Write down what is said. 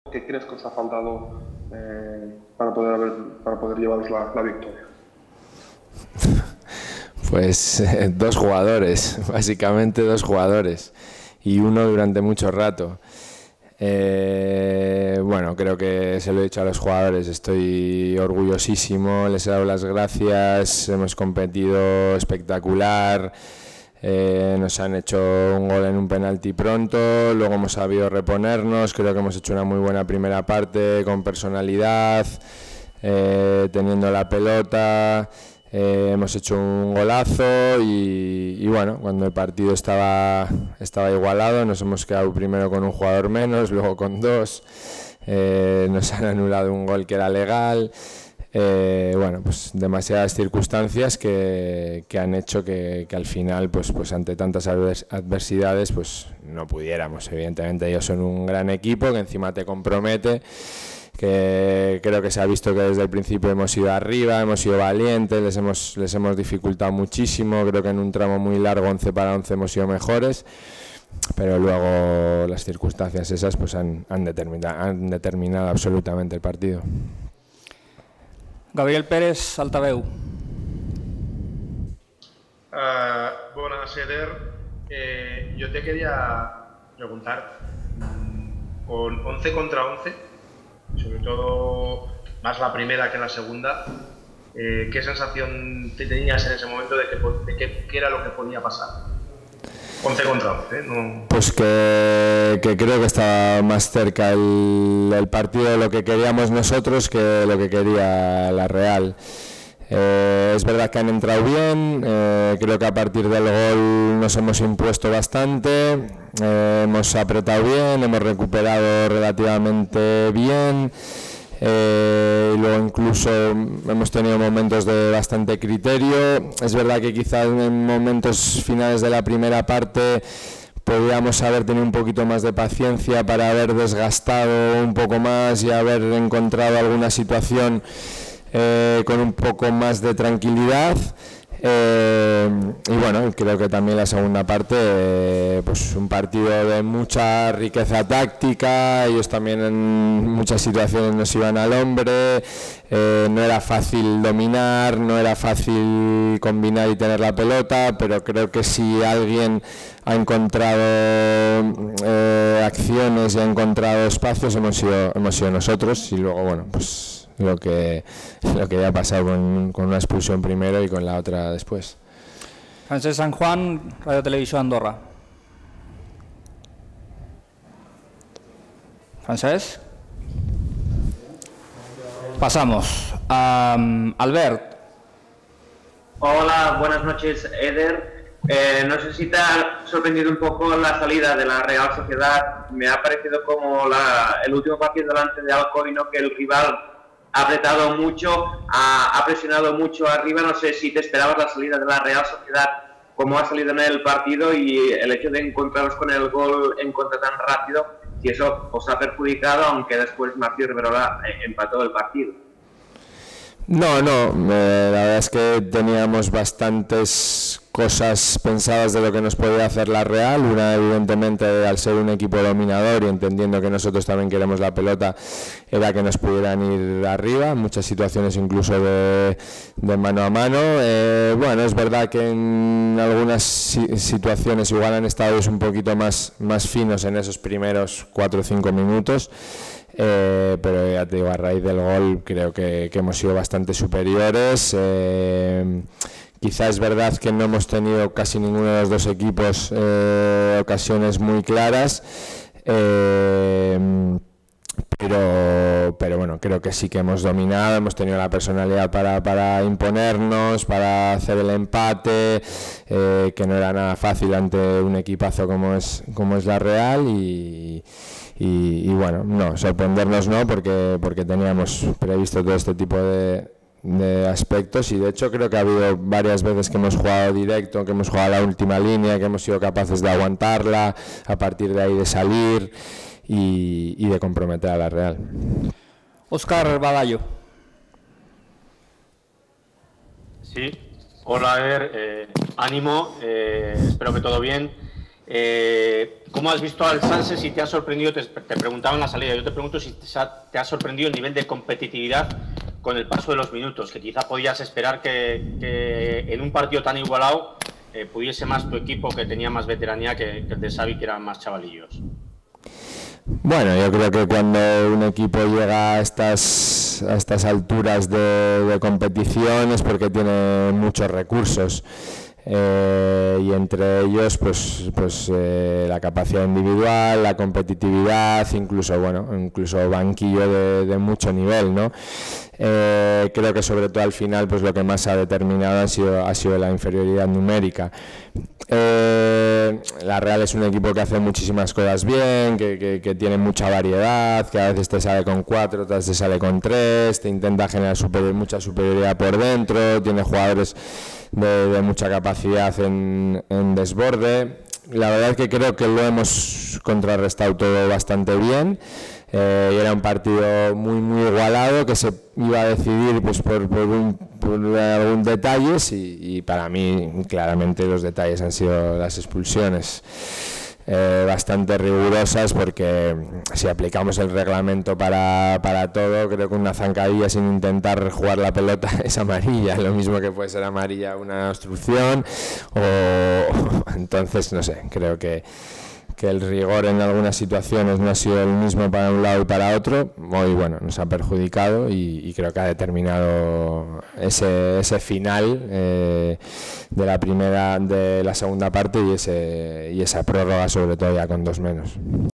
¿qué crees que os ha faltado para poder llevaros la victoria? Pues dos jugadores, básicamente dos jugadores, y uno durante mucho rato. Bueno, creo que se lo he dicho a los jugadores, estoy orgullosísimo, les he dado las gracias, hemos competido espectacular, nos han hecho un gol en un penalti pronto, luego hemos sabido reponernos, creo que hemos hecho una muy buena primera parte con personalidad, teniendo la pelota. Hemos hecho un golazo y bueno, cuando el partido estaba igualado nos hemos quedado primero con un jugador menos, luego con dos, nos han anulado un gol que era legal, bueno, pues demasiadas circunstancias que han hecho que al final pues ante tantas adversidades pues no pudiéramos. Evidentemente ellos son un gran equipo que encima te compromete, que creo que se ha visto que desde el principio hemos ido arriba, hemos sido valientes, les hemos dificultado muchísimo, creo que en un tramo muy largo 11 para 11 hemos sido mejores, pero luego las circunstancias esas pues han determinado absolutamente el partido. Gabriel Pérez, Altaveu. Buenas, Eder. Yo te quería preguntar, con 11 contra 11, sobre todo más la primera que la segunda, ¿qué sensación te tenías en ese momento de qué era lo que podía pasar? 11 contra 11, ¿no? Pues que creo que estaba más cerca el partido de lo que queríamos nosotros que lo que quería la Real. Es verdad que han entrado bien, creo que a partir del gol nos hemos impuesto bastante, hemos apretado bien, hemos recuperado relativamente bien, y luego incluso hemos tenido momentos de bastante criterio. Es verdad que quizás en momentos finales de la primera parte podríamos haber tenido un poquito más de paciencia para haber desgastado un poco más y haber encontrado alguna situación con un poco más de tranquilidad, y bueno, creo que también la segunda parte pues un partido de mucha riqueza táctica, ellos también en muchas situaciones nos iban al hombre, no era fácil dominar, no era fácil combinar y tener la pelota, pero creo que si alguien ha encontrado acciones y ha encontrado espacios hemos sido nosotros, y luego bueno, pues lo que ya ha pasado con una expulsión primero y con la otra después. Francesc San Juan, Radio Televisión Andorra. Francesc. Pasamos a Albert. Hola, buenas noches, Eder. No sé si te ha sorprendido un poco la salida de la Real Sociedad. Me ha parecido como el último partido delante de Alcoy, que el rival ha apretado mucho, ha presionado mucho arriba. No sé si te esperabas la salida de la Real Sociedad, cómo ha salido en el partido, y el hecho de encontraros con el gol en contra tan rápido, si eso os ha perjudicado, aunque después Martí Riverola empató el partido. No, la verdad es que teníamos bastantes cosas pensadas de lo que nos podía hacer la Real. Una, evidentemente, al ser un equipo dominador y entendiendo que nosotros también queremos la pelota, era que nos pudieran ir arriba, muchas situaciones incluso de mano a mano. Bueno, es verdad que en algunas situaciones igual han estado un poquito más finos en esos primeros 4 o 5 minutos. Pero ya te digo, a raíz del gol creo que hemos sido bastante superiores. Quizás es verdad que no hemos tenido casi ninguno de los dos equipos ocasiones muy claras, pero bueno, creo que sí que hemos dominado, hemos tenido la personalidad para imponernos, para hacer el empate, que no era nada fácil ante un equipazo como es la Real, y bueno, no, sorprendernos no, porque teníamos previsto todo este tipo de aspectos, y de hecho creo que ha habido varias veces que hemos jugado directo, que hemos jugado a la última línea, que hemos sido capaces de aguantarla, a partir de ahí de salir y de comprometer a la Real. Óscar Badallo. Sí, hola, ánimo, espero que todo bien. ¿Cómo has visto al Sanse? Si te ha sorprendido, te preguntaba en la salida, yo te pregunto si te ha sorprendido el nivel de competitividad con el paso de los minutos, que quizá podías esperar que en un partido tan igualado pudiese más tu equipo, que tenía más veteranía que el de Xavi, que eran más chavalillos. Bueno, yo creo que cuando un equipo llega a estas alturas de competición es porque tiene muchos recursos. Y entre ellos pues la capacidad individual, la competitividad, incluso banquillo de mucho nivel, ¿no? Creo que sobre todo al final pues lo que más ha determinado ha sido la inferioridad numérica. La Real es un equipo que hace muchísimas cosas bien, que tiene mucha variedad, que a veces te sale con 4, otras te sale con 3, te intenta generar mucha superioridad por dentro, tiene jugadores de mucha capacidad en desborde. La verdad es que creo que lo hemos contrarrestado todo bastante bien. Era un partido muy igualado, que se iba a decidir pues por algún detalles, y para mí claramente los detalles han sido las expulsiones. Bastante rigurosas, porque si aplicamos el reglamento para todo, creo que una zancadilla sin intentar jugar la pelota es amarilla, lo mismo que puede ser amarilla una obstrucción, entonces no sé, creo que el rigor en algunas situaciones no ha sido el mismo para un lado y para otro. Hoy nos ha perjudicado, y creo que ha determinado ese final de la segunda parte, y esa prórroga, sobre todo ya con 2 menos.